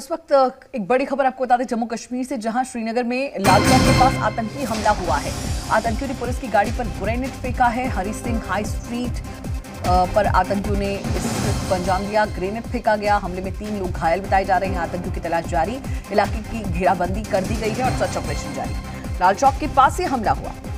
इस वक्त एक बड़ी खबर आपको बता दें जम्मू कश्मीर से, जहां श्रीनगर में लाल चौक के पास आतंकी हमला हुआ है। आतंकियों ने पुलिस की गाड़ी पर ग्रेनेड फेंका है। हरी सिंह हाई स्ट्रीट पर आतंकियों ने इस अंजाम दिया। ग्रेनेड फेंका गया। हमले में 3 लोग घायल बताए जा रहे हैं। आतंकियों की तलाश जारी, इलाके की घेराबंदी कर दी गई है और सर्च ऑपरेशन जारी। लाल चौक के पास से हमला हुआ।